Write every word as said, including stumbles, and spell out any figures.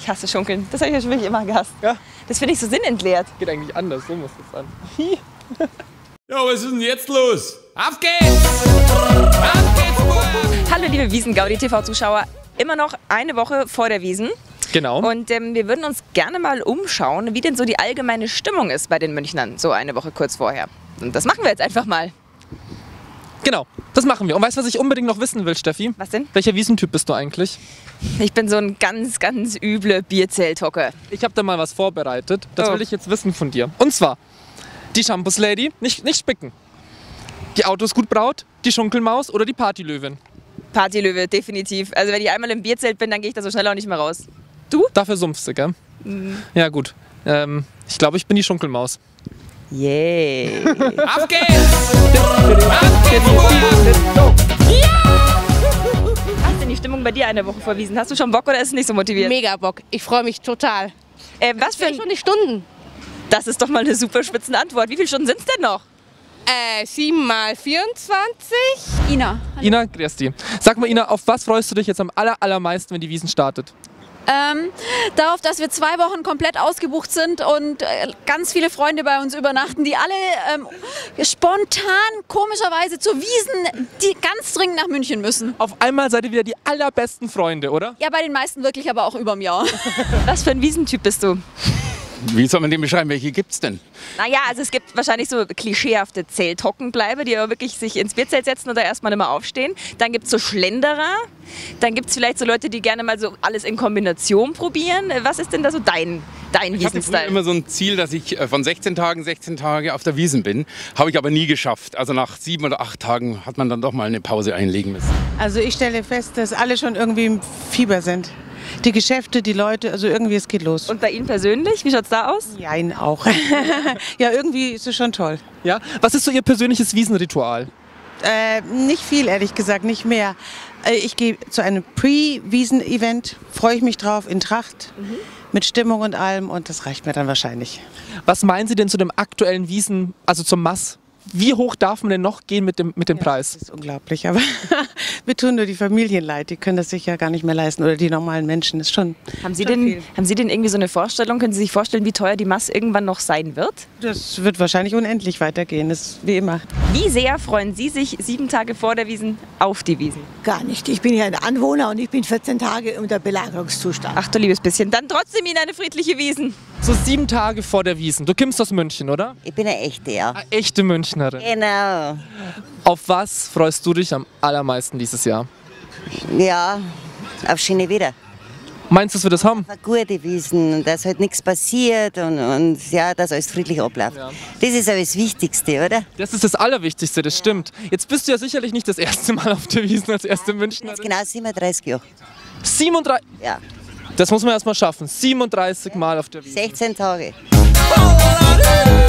hasse Schunkeln. Das habe ich ja schon wirklich immer gehasst. Ja. Das finde ich so sinnentleert. Geht eigentlich anders, so muss das sein. Ja, was ist denn jetzt los? Auf geht's! Auf geht's, Mann! Hallo liebe Wiesn-Gaudi-T V-Zuschauer. Immer noch eine Woche vor der Wiesn. Genau. Und ähm, wir würden uns gerne mal umschauen, wie denn so die allgemeine Stimmung ist bei den Münchnern, so eine Woche kurz vorher. Und das machen wir jetzt einfach mal. Genau, das machen wir. Und weißt du, was ich unbedingt noch wissen will, Steffi? Was denn? Welcher Wiesentyp bist du eigentlich? Ich bin so ein ganz, ganz üble Bierzelthocke. Ich habe da mal was vorbereitet. Das Oh. will ich jetzt wissen von dir. Und zwar, die Shampoos-Lady, nicht, nicht spicken. Die Autos gut braut, die Schunkelmaus oder die Partylöwin? Partylöwe, definitiv. Also wenn ich einmal im Bierzelt bin, dann gehe ich da so schnell auch nicht mehr raus. Du? Dafür sumpfst du, gell? Mhm. Ja gut, ähm, ich glaube, ich bin die Schunkelmaus. Yay. Auf geht's! Auf geht's, Mann! Was ist denn die Stimmung bei dir eine Woche vor Wiesn? Hast du schon Bock oder ist es nicht so motiviert? Mega Bock. Ich freue mich total. Äh, was für ein... Schon die Stunden. Das ist doch mal eine super spitzen Antwort. Wie viele Stunden sind es denn noch? Äh, sieben mal vierundzwanzig. Ina. Ina, grüß dich. Sag mal, Ina, auf was freust du dich jetzt am aller, allermeisten, wenn die Wiesn startet? Ähm, darauf, dass wir zwei Wochen komplett ausgebucht sind und äh, ganz viele Freunde bei uns übernachten, die alle ähm, spontan, komischerweise zur Wiesn, die ganz dringend nach München müssen. Auf einmal seid ihr wieder die allerbesten Freunde, oder? Ja, bei den meisten wirklich, aber auch überm Jahr. Was für ein Wiesentyp bist du? Wie soll man den beschreiben? Welche gibt's denn? Naja, also es gibt wahrscheinlich so klischeehafte Zelthockenbleiber, die aber wirklich sich ins Bierzelt setzen oder erstmal nicht mehr aufstehen. Dann gibt es so Schlenderer. Dann gibt es vielleicht so Leute, die gerne mal so alles in Kombination probieren. Was ist denn da so dein, dein Ich hatte früher Wiesenstyle? immer so ein Ziel, dass ich äh, von sechzehn Tagen, sechzehn Tage auf der Wiesn bin. Habe ich aber nie geschafft. Also nach sieben oder acht Tagen hat man dann doch mal eine Pause einlegen müssen. Also ich stelle fest, dass alle schon irgendwie im Fieber sind. Die Geschäfte, die Leute, also irgendwie es geht los. Und bei Ihnen persönlich, wie schaut es da aus? Jein auch. Ja, irgendwie ist es schon toll. Ja? Was ist so Ihr persönliches Wiesenritual? Äh, nicht viel, ehrlich gesagt, nicht mehr. Äh, ich gehe zu einem Pre-Wiesen-Event, freue ich mich drauf, in Tracht, Mhm. mit Stimmung und allem und das reicht mir dann wahrscheinlich. Was meinen Sie denn zu dem aktuellen Wiesen, also zum Mass? Wie hoch darf man denn noch gehen mit dem, mit dem Preis? Das ist unglaublich, aber wir tun nur die Familien leid, die können das sich ja gar nicht mehr leisten oder die normalen Menschen, das ist schon, Haben Sie, schon denn, viel. haben Sie denn irgendwie so eine Vorstellung? Können Sie sich vorstellen, wie teuer die Mass irgendwann noch sein wird? Das wird wahrscheinlich unendlich weitergehen, das ist wie immer. Wie sehr freuen Sie sich sieben Tage vor der Wiesn auf die Wiesn? Gar nicht. Ich bin hier ein Anwohner und ich bin vierzehn Tage unter Belagerungszustand. Ach du liebes bisschen, dann trotzdem Ihnen eine friedliche Wiesn. So sieben Tage vor der Wiesn. Du kommst aus München, oder? Ich bin eine echte, ja. Eine echte Münchnerin. Genau. Auf was freust du dich am allermeisten dieses Jahr? Ja, auf schöne Wetter. Meinst du, dass wir das haben? Auf eine gute Wiesn, dass halt nichts passiert und, und ja, dass alles friedlich abläuft. Ja. Das ist aber das Wichtigste, oder? Das ist das Allerwichtigste, das stimmt. Jetzt bist du ja sicherlich nicht das erste Mal auf der Wiesn als erste Jetzt Münchnerin. genau siebenunddreißig Jahre. siebenunddreißig. Ja, Das muss man erst mal schaffen. siebenunddreißig Mal auf der Wiesn. sechzehn Tage. Oh,